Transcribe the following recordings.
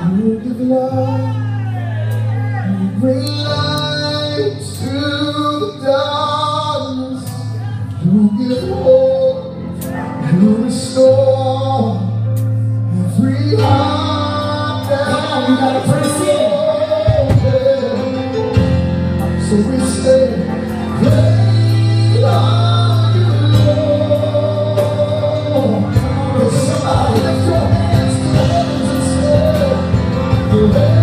You give love, you bring light to the darkness. You give hope, you restore every heart that come on, you gotta press in. So we say, great are you, Lord. Can somebody lift your hands to the heavens and say, great.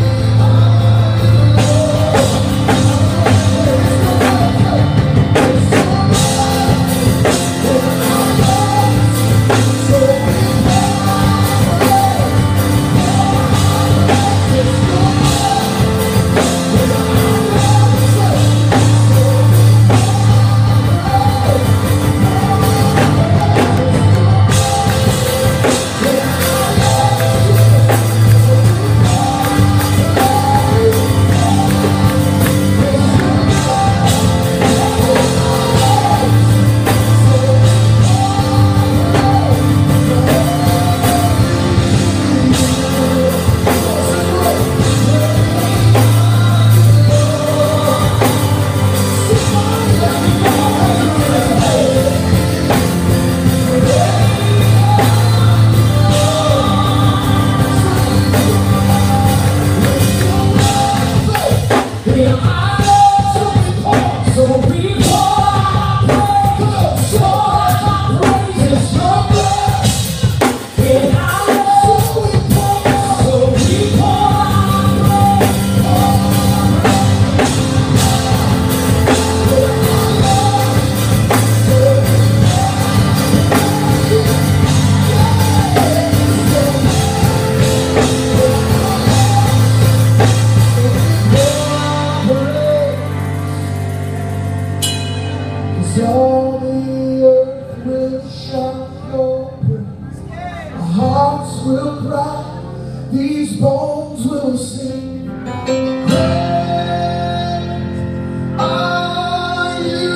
All the earth will shout your praise. Our hearts will cry, these bones will sing. Great are you,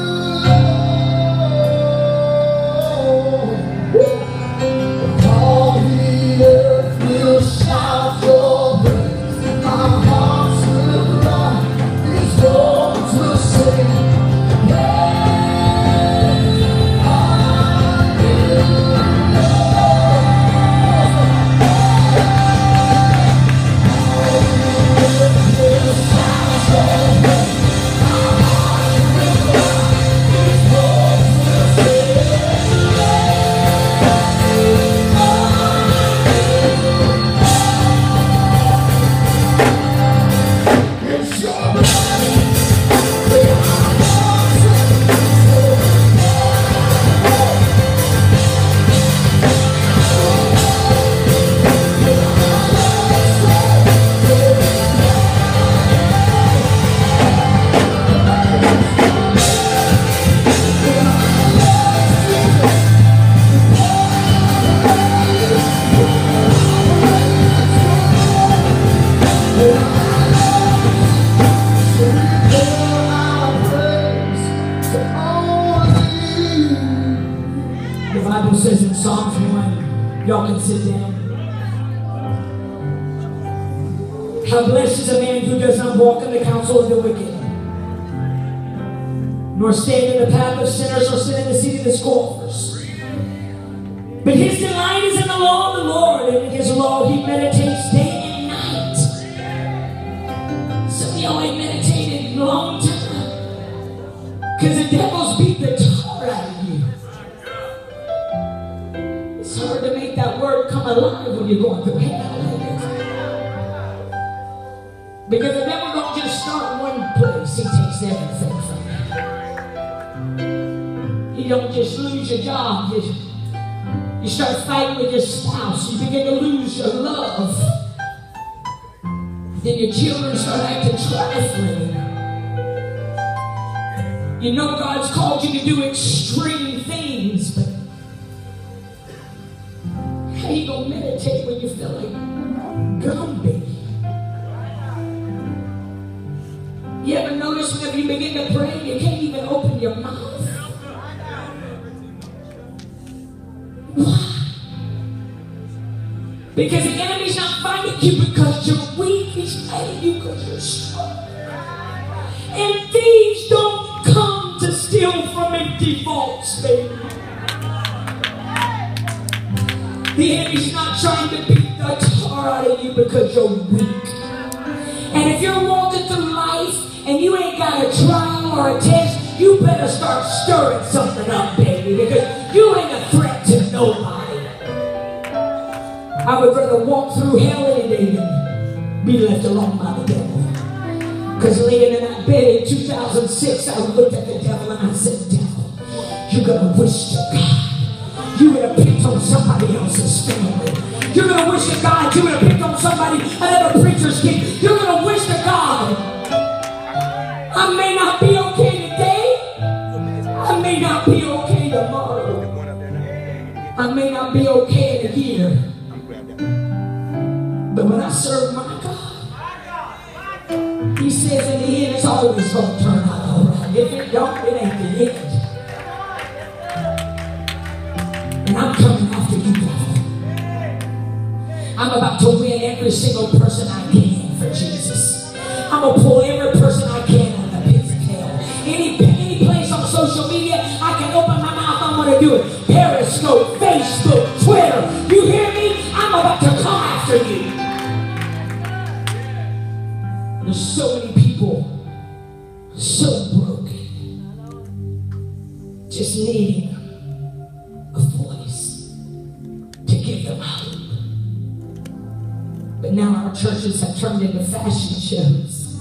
Lord. All the earth will shout your praise. Our hearts will cry, these bones will sing. The Bible says in Psalms 1, y'all can sit down. How blessed is a man who does not walk in the counsel of the wicked, nor stand in the path of sinners, nor sit in the seat of the scoffers. But his delight is in the law of the Lord, and in his law he meditates day and night. Some of y'all ain't meditated in a long time, because the devil's beat the tar out of you. It's hard to make that word come alive when you're going through hell. Because the devil don't just start in one place, he takes everything from you. You don't just lose your job, you start fighting with your spouse, you begin to lose your love. Then your children start acting trifling. You know God's called you to do extreme things, but how you gonna meditate when you feel like Gumby? You ever notice whenever you begin to pray, you can't even open your mouth? Why? Because the enemy's not fighting you because you're weak. He's fighting you because you're strong. And thieves don't come to steal from empty vaults, baby. The enemy's not trying to beat the tar out of you because you're weak. And if you're walking through life and you ain't got a trial or a test, you better start stirring something up, baby, because you ain't a threat to nobody. I would rather walk through hell any day than be left alone by the devil. Because laying in that bed in 2006, I looked at the devil and I said, devil, you're going to wish to God you would have picked on somebody else's family. You're going to wish to God you would have picked on somebody, another preacher's kid. You're going to wish to God, I may not be okay today. I may not be okay tomorrow. I may not be okay in a year. But when I serve my God, He says in the end it's always going to turn out all right. If it don't, it ain't the end. And I'm coming after you, devil. I'm about to win every single person I can for Jesus. I'm going to pull every person I can out of the pits of hell. Any place on social media I can open my mouth, I'm going to do it. Periscope, Facebook, Twitter. You hear me? I'm about to come after you. There's so many people so broken, just needing a voice to give them hope. But now our churches have turned into fashion shows,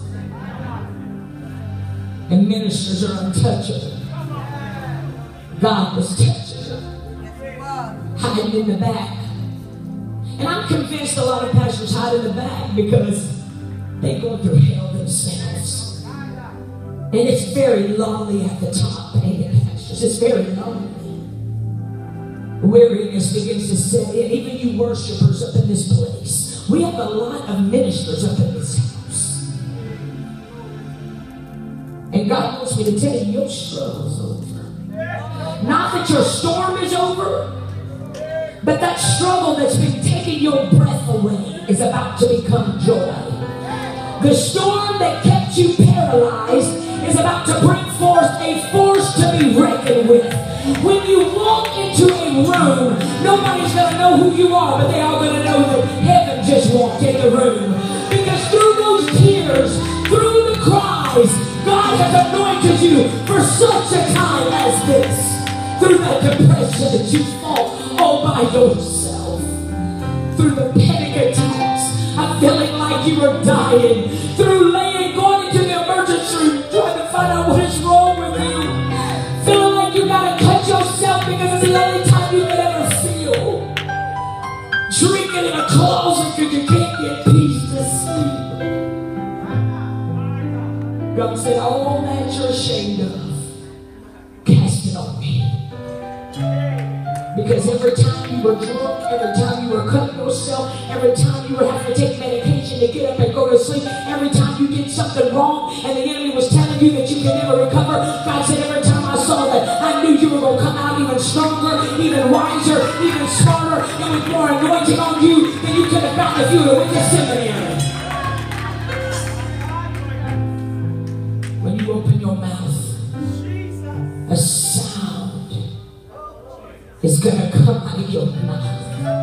and ministers are untouchable. God was touchable, hiding in the back. And I'm convinced a lot of pastors hide in the back because they go through hell themselves. And it's very lonely at the top, ain't it, pastors? It's very lonely. Weariness begins to set in. Even you worshipers up in this place. We have a lot of ministers up in this house. And God wants me to tell you, your struggle's over. Not that your storm is over, but that struggle that's been taking your breath away is about to become joy. The storm that kept you paralyzed is about to bring forth a force to be reckoned with. When you walk into a room, nobody's going to know who you are, but they are going to know that heaven just walked in the room. Because through those tears, through the cries, God has anointed you for such a time as this. Through that depression that you fought all by yourself. Through the panic attacks of feeling like you were dying. Through going into the emergency room trying to find out what is wrong with you. Feeling like you gotta cut yourself because it's the only time you can ever feel. Drinking in a closet because you can't get peace to sleep. God said, all that you're ashamed of, cast it on me. Because every time you were drunk, every time you were cutting yourself, every time you were having to take medication to get up and go to sleep, every time you did something wrong and the enemy was telling you that you can never recover, God said, every time I saw that, I knew you were going to come out even stronger, even wiser, even smarter, and with more anointing on you than you could have gotten if you would have went to seminary. When you open your mouth, a sound is going to come out of your mouth.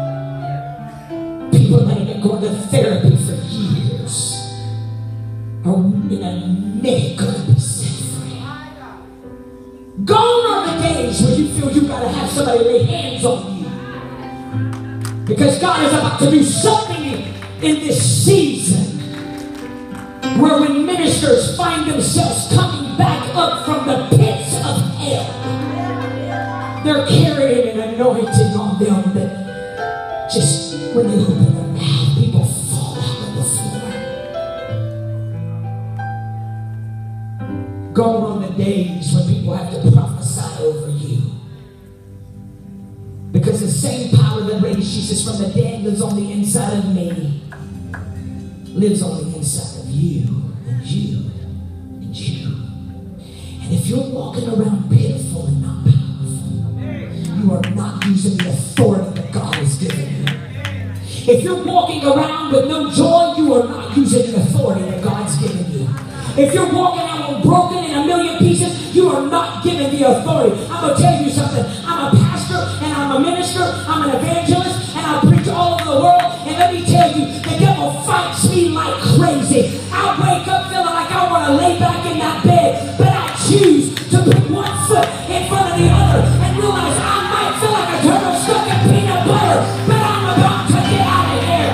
People that have been going to therapy for years are in a minute going to be set free. Gone are the days when you feel you got to have somebody lay hands on you. Because God is about to do something in this season where when ministers find themselves coming back up from the pits of hell, they're carrying an anointing on them that just when they open their mouth, people fall out on the floor. Gone on the days when people have to prophesy over you. Because the same power that raised Jesus from the dead lives on the inside of me, lives on the inside of you, and you, and you. And if you're walking around pitiful and not powerful, you are not using the authority that God has given you. If you're walking around with no joy, you are not using the authority that God's given you. If you're walking out broken in a million pieces, you are not given the authority. I'm going to tell you something. I'm a pastor and I'm a minister. I'm an evangelist and I preach all over the world. And let me tell you, the devil fights me like crazy. I wake up feeling like I want to lay back in that bed, but I choose to put one foot in front of the other and realize I might feel like a turtle stuck in peanut butter, but I'm about to get out of here.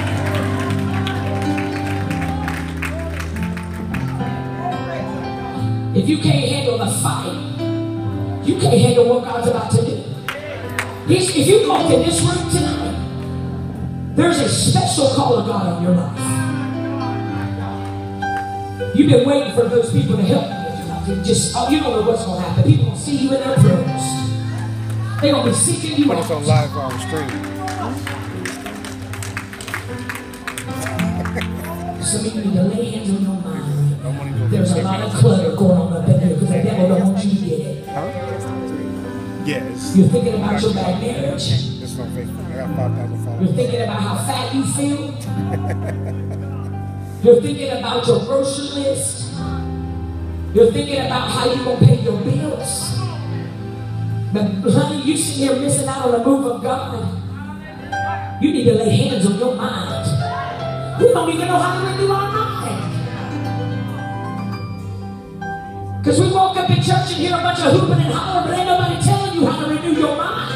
If you can't handle the fight, you can't handle what God's about to do. If you walk in this room tonight, there's a special call of God on your life. You've been waiting for those people to help you. You don't know what's going to happen. People will see you in their prayers. They're going to be seeking you out. It's on live on the stream. Some of you need to lay hands on your mind. There's a lot of clutter going on up in here because the devil don't want you to get it. Huh? Yes. You're thinking about your bad marriage. It's on Facebook. I got 5,000 followers. You're thinking about how fat you feel. You're thinking about your grocery list. You're thinking about how you're going to pay your bills. But honey, you sit here missing out on the move of God. You need to lay hands on your mind. We don't even know how to renew our mind. Because we walk up in church and hear a bunch of hooping and hollering, but ain't nobody telling you how to renew your mind.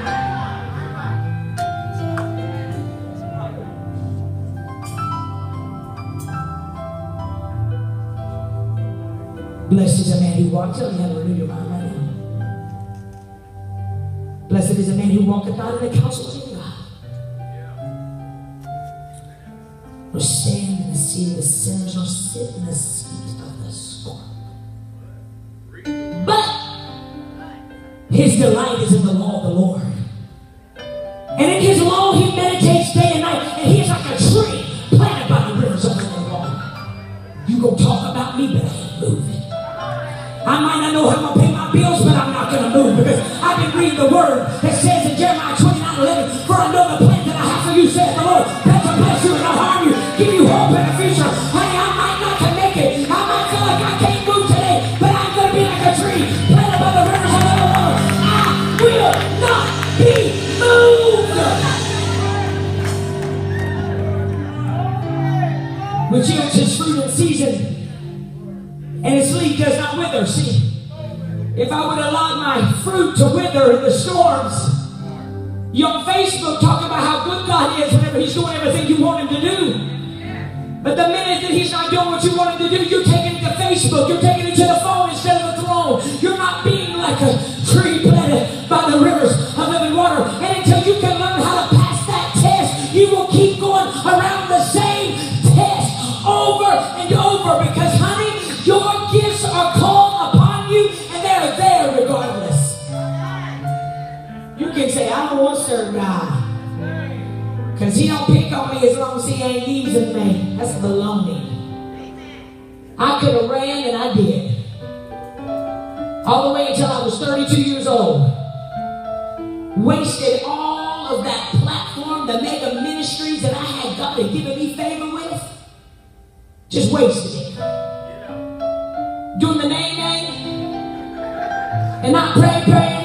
Blessed is a man who walks. Tell me how to renew your mind right now. Blessed is a man who walketh not in the counsel of God, nor stand in the seat of the sinners, nor sit in the seat of the scornful. But his delight is in the law of the Lord. And in his law he meditates day and night. And he is like a tree planted by the rivers of living water. You gonna talk about me, but I ain't moving. I might not know how I'm going to pay my bills, but I'm not going to move because I've been reading the word that says in Jeremiah 29:11, for I know the plan that I have for you, says the Lord, that to bless you and not harm you, give you hope in the future. Honey, I might not can make it. I might feel like I can't move today, but I'm going to be like a tree planted by the rivers of living water. I will not be moved. Which yields his fruit in season, and its leaf does not wither. See, if I would allow my fruit to wither in the storms, you're on Facebook talking about how good God is whenever he's doing everything you want him to do. But the minute that he's not doing what you want him to do, you're taking it to Facebook, you're taking it to the phone instead of the throne. You're not being like a tree planted by the rivers of living water. And until you can learn how to pass that test, you will keep going around the same test over and over because, honey, your gifts are called upon you, and they're there regardless. You can say, I don't want to serve God, because he don't pick on me as long as he ain't using me. That's baloney. I could have ran, and I did. All the way until I was 32 years old. Wasted all of that platform, the mega ministries that I had God had given me favor with. Just wasted it. Doing the name and not pray.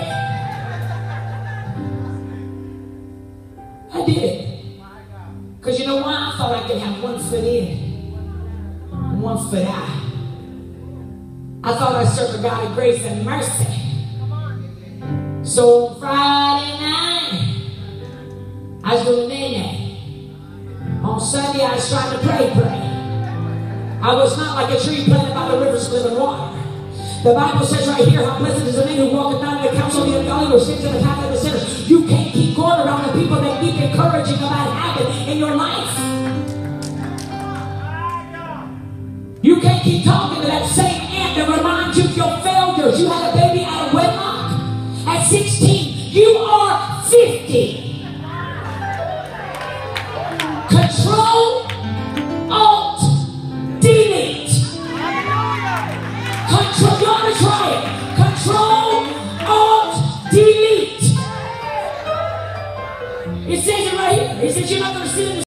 I did it. Because you know why? I thought I could have one foot in and one foot out. I thought I served a God of grace and mercy. So on Friday night, I was doing name. On Sunday, I was trying to pray. I was not like a tree planted by the rivers of living water. The Bible says right here, how blessed is the man who walketh not in the counsel of the ungodly, or sits in the path of the sinners. You can't keep going around the people that keep encouraging a bad habit in your life. You can't keep talking to that same aunt that reminds you of your failures. You had a baby out of wedlock. At 16, you are 50. Control, Alt, Delete. Control, you ought to try it. Control, Alt, Delete. It's says it right here. He says you're not going to sit in the